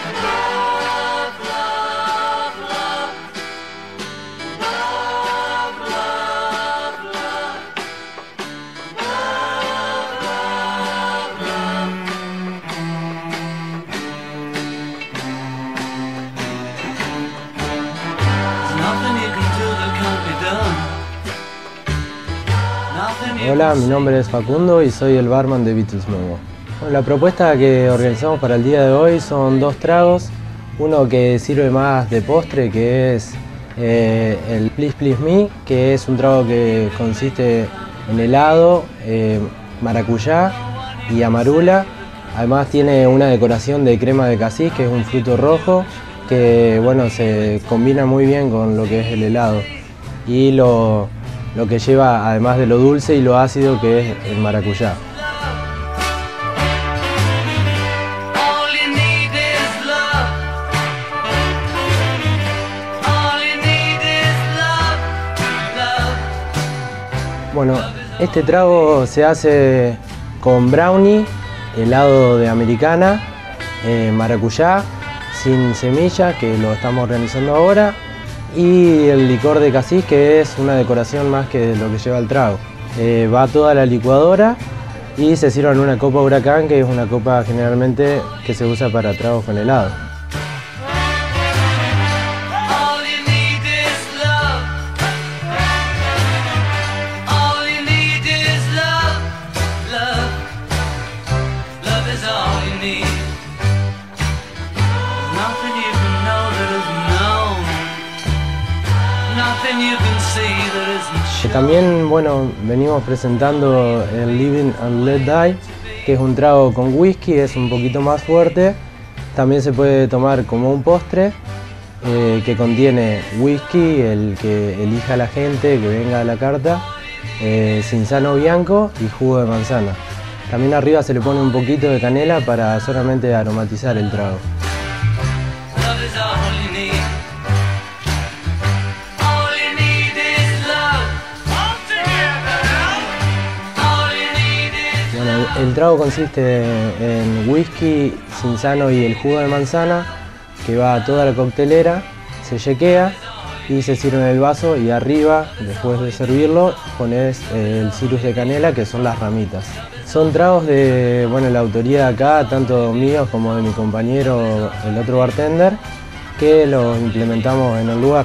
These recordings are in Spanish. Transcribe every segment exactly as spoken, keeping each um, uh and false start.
Hola, mi nombre es Facundo y soy el barman de Beatles Momo. Bueno, la propuesta que organizamos para el día de hoy son dos tragos. Uno que sirve más de postre, que es eh, el Please Please Me, que es un trago que consiste en helado, eh, maracuyá y amarula. Además tiene una decoración de crema de casis, que es un fruto rojo, que bueno, se combina muy bien con lo que es el helado. Y lo, lo que lleva, además de lo dulce y lo ácido, que es el maracuyá. Bueno, este trago se hace con brownie, helado de americana, eh, maracuyá, sin semillas, que lo estamos organizando ahora, y el licor de casis, que es una decoración más que lo que lleva el trago. Eh, va toda la licuadora y se sirve en una copa huracán, que es una copa generalmente que se usa para tragos con helado. También, bueno, venimos presentando el Living and Let Die, que es un trago con whisky, es un poquito más fuerte. También se puede tomar como un postre, eh, que contiene whisky, el que elija la gente, que venga a la carta, eh, cinzano bianco y jugo de manzana. También arriba se le pone un poquito de canela para solamente aromatizar el trago. El trago consiste en whisky, cinzano y el jugo de manzana, que va a toda la coctelera, se yequea y se sirve en el vaso, y arriba, después de servirlo, pones el cirus de canela, que son las ramitas. Son tragos de, bueno, la autoría de acá, tanto míos como de mi compañero, el otro bartender, que los implementamos en el lugar.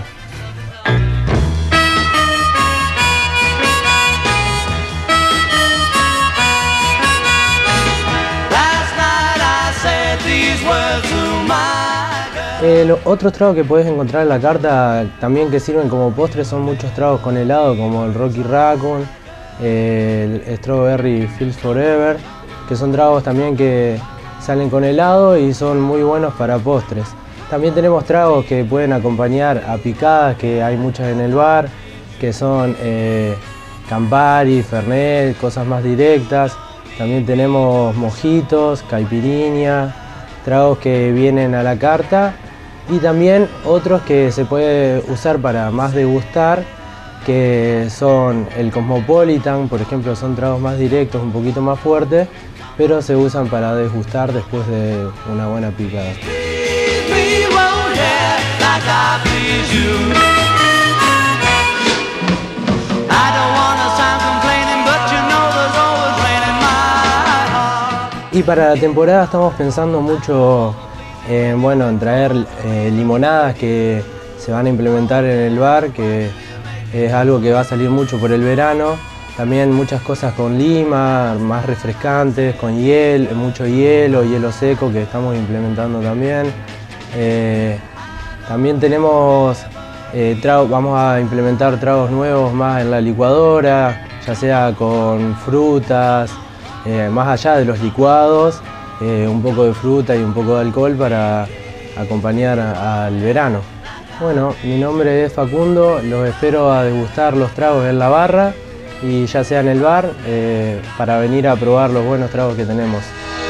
Eh, los otros tragos que puedes encontrar en la carta, también que sirven como postre, son muchos tragos con helado, como el Rocky Raccoon, eh, el Strawberry Fields Forever, que son tragos también que salen con helado y son muy buenos para postres. También tenemos tragos que pueden acompañar a picadas, que hay muchas en el bar, que son eh, Campari, Fernet, cosas más directas. También tenemos mojitos, caipirinha, tragos que vienen a la carta, y también otros que se puede usar para más degustar, que son el Cosmopolitan, por ejemplo, son tragos más directos, un poquito más fuertes, pero se usan para degustar después de una buena picada. Y para la temporada estamos pensando mucho en, bueno, en traer eh, limonadas que se van a implementar en el bar, que es algo que va a salir mucho por el verano. También muchas cosas con lima, más refrescantes, con hielo, mucho hielo, hielo seco, que estamos implementando también. Eh, también tenemos eh, tragos, vamos a implementar tragos nuevos más en la licuadora, ya sea con frutas, Eh, más allá de los licuados, eh, un poco de fruta y un poco de alcohol para acompañar a, al verano. Bueno, mi nombre es Facundo, los espero a degustar los tragos en la barra, y ya sea en el bar, eh, para venir a probar los buenos tragos que tenemos.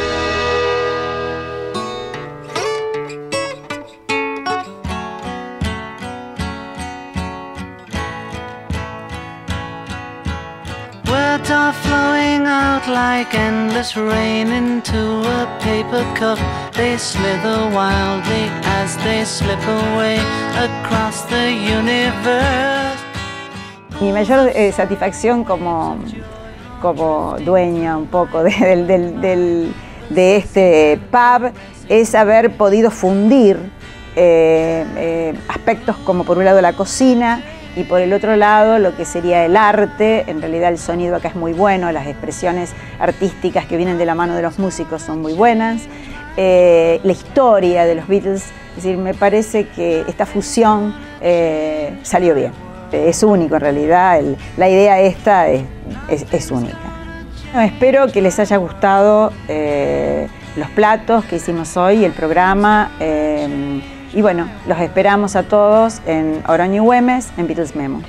Words are flowing out like endless rain into a paper cup. they slither wildly as they slip away across the universe. Mi mayor eh, satisfacción como, como dueña un poco de, del, del, del, de este pub es haber podido fundir eh, eh, aspectos como por un lado la cocina y por el otro lado lo que sería el arte. En realidad el sonido acá es muy bueno, las expresiones artísticas que vienen de la mano de los músicos son muy buenas, eh, la historia de los Beatles, es decir, me parece que esta fusión eh, salió bien. Es único en realidad, el, la idea esta es, es, es única. Bueno, espero que les haya gustado eh, los platos que hicimos hoy, el programa, eh, y bueno, los esperamos a todos en Oroño y Güemes, en Beatles Memo.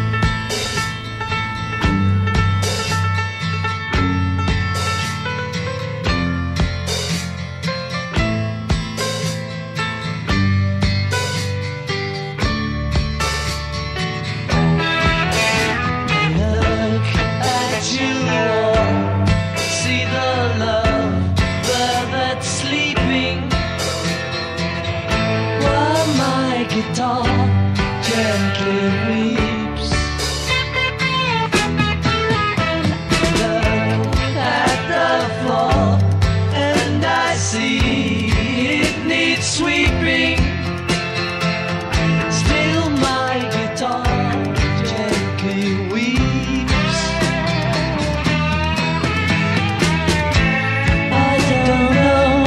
Guitar gently weeps. Look at the floor and I see it needs sweeping. Still my guitar gently weeps. I don't know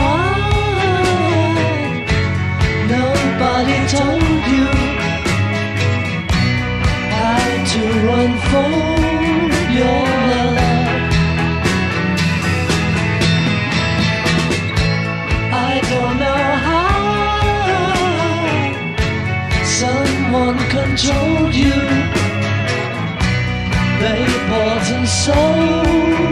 why nobody told you how to unfold your love. I don't know how someone controlled you. They bought and sold